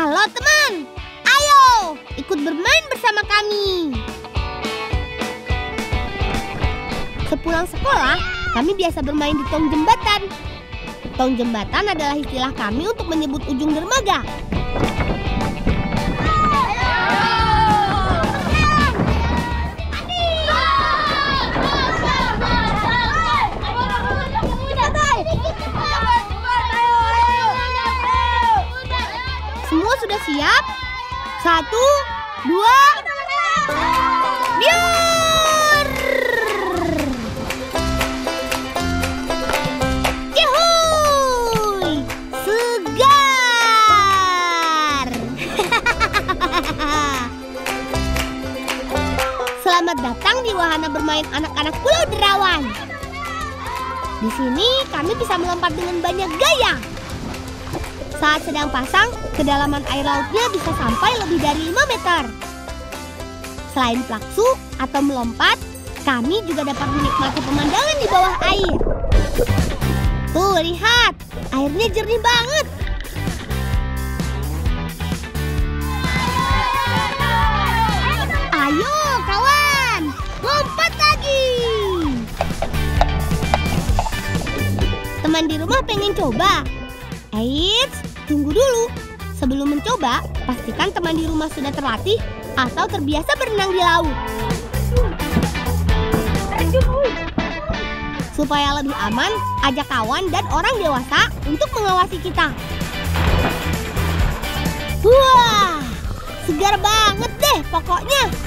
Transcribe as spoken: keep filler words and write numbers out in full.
Halo teman, ayo ikut bermain bersama kami. Sepulang sekolah, kami biasa bermain di tong jembatan. Tong jembatan adalah istilah kami untuk menyebut ujung dermaga. Semua sudah siap? Satu, dua, biar! Yuhuy! Segar! Selamat datang di wahana bermain anak-anak Pulau Derawan. Di sini kami bisa melompat dengan banyak gaya. Saat sedang pasang, kedalaman air lautnya bisa sampai lebih dari lima meter. Selain plaksu atau melompat, kami juga dapat menikmati pemandangan di bawah air. Tuh, lihat, airnya jernih banget. Ayo, kawan, lompat lagi. Teman di rumah pengen coba? Eits, tunggu dulu. Sebelum mencoba, pastikan teman di rumah sudah terlatih atau terbiasa berenang di laut. Supaya lebih aman, ajak kawan dan orang dewasa untuk mengawasi kita. Wah, segar banget deh pokoknya.